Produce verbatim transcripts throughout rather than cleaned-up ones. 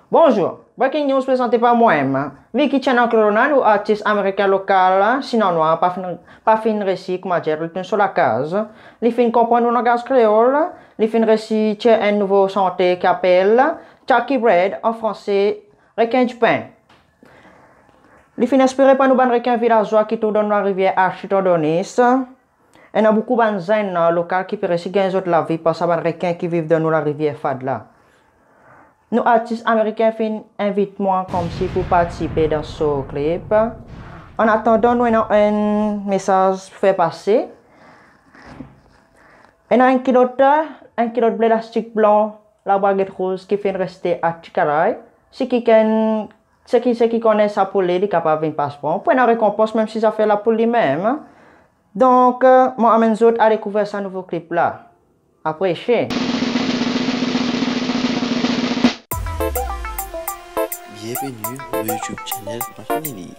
Bonjour, breaking news présenté par moi-même. Vicky Chana Corona, ou artiste américain local, sinon noir, pas fin, pas fin récit, comment dire, il sur la case. Les fins comprendre un langage créole, les fins récit, tient un nouveau chanté qui appelle Chucky Bread, en français, requin du pain. Les fins inspiré par nous, ban requin villageois qui tournent dans la rivière Architodonis. Il y a beaucoup de gens locaux qui peuvent gagner la vie par ces requins qui vivent dans la rivière Fadla. Nous artistes américains invitent moi comme si pour participer dans ce clip. En attendant, nous avons un message fait passer. Il y a un kilo de un kilo de plastique blanc, la baguette rose qui fait rester à Tikaray. Ceux qui ceux qui ceux qui connaissent sa poule, ils sont capables de passeport. Pour une récompense, même si ça fait la poule lui-même. Donc, euh, moi, amène autres à découvrir ce nouveau clip là. Après, chez. Bienvenue au YouTube channel Family.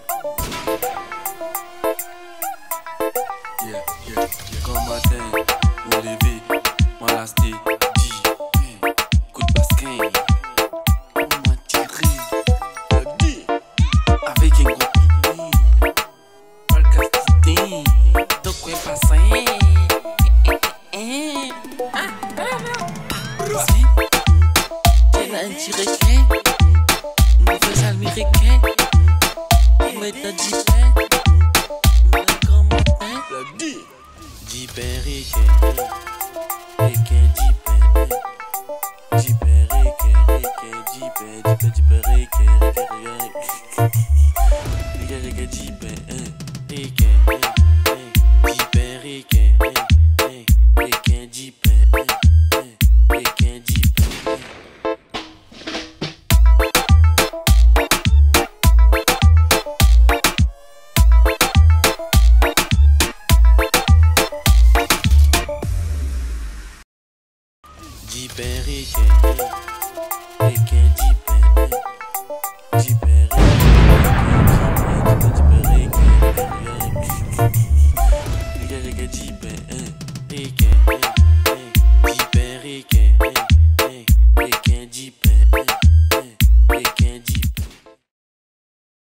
Yeah, yeah, yeah. Comme matin, me lever, moi la sté, dit, coup de basquin, on m'a tiré, dit, avec un gros pipi, pas le casting, donc quoi passer, si, elle a un tiré américain, on met ta dix pain, le grand matin, le dit, dix pain ricain, ricain dix pain, dix pain ricain, ricain dix pain, dix pain, dix pain ricain, ricain, ricain, ricain dix pain, ricain, dix pain ricain, ricain dix pain, ricain dix pain. Dix pain ricain, ricain dix